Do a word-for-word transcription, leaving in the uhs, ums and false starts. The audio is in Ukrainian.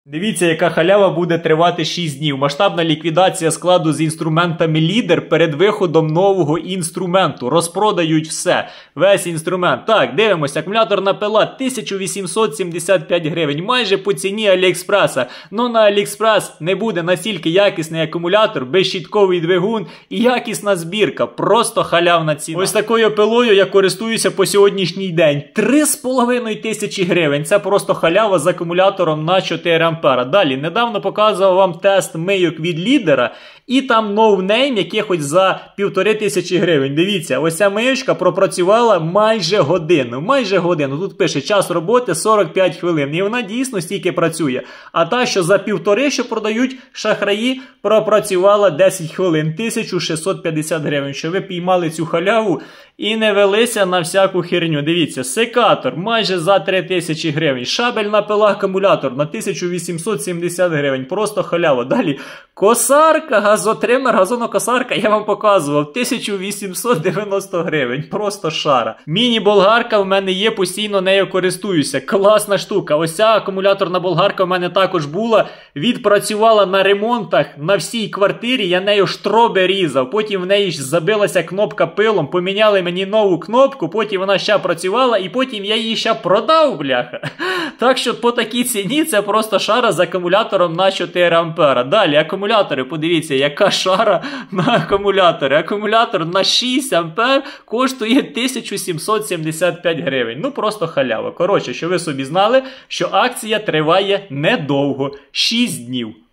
Дивіться, яка халява буде тривати шість днів. Масштабна ліквідація складу з інструментами лідер перед виходом нового інструменту. Розпродають все. Весь інструмент. Так, дивимося. Акумуляторна пила тисяча вісімсот сімдесят п'ять гривень. Майже по ціні Аліекспреса. Но на Аліекспрес не буде настільки якісний акумулятор, безщітковий двигун і якісна збірка. Просто халявна ціна. Ось такою пилою я користуюся по сьогоднішній день. три з половиною тисячі гривень. Це просто халява з акумулятором на чотири ампера. Далі, недавно показував вам тест мийок від лідера, і там ноунейм якихось за півтори тисячі гривень. Дивіться, ось ця миючка пропрацювала майже годину. Майже годину. Тут пише час роботи сорок п'ять хвилин. І вона дійсно стільки працює. А та, що за півтори, що продають шахраї, пропрацювала десять хвилин. тисяча шістсот п'ятдесят гривень. Що ви піймали цю халяву і не велися на всяку херню. Дивіться, секатор майже за три тисячі гривень. Шабельна пила акумулятор на тисячу вісімсот сімдесят гривень. Просто халява. Далі косарка, газотример, газонокосарка, я вам показував, тисяча вісімсот дев'яносто гривень. Просто шара. Міні-болгарка в мене є, постійно нею користуюся. Класна штука. Ось ця акумуляторна болгарка в мене також була. Відпрацювала на ремонтах на всій квартирі. Я нею штроби різав. Потім в неї забилася кнопка пилом. Поміняли мені нову кнопку. Потім вона ще працювала. І потім я її ще продав, бляха. Так що по такій ціні це просто шара з акумулятором на чотири ампера. Далі акумулятори. Подивіться, яка шара на акумулятори. Акумулятор на шість ампер коштує тисячу сімсот сімдесят п'ять гривень. Ну просто халява. Коротше, що ви собі знали, що акція триває недовго. шість днів.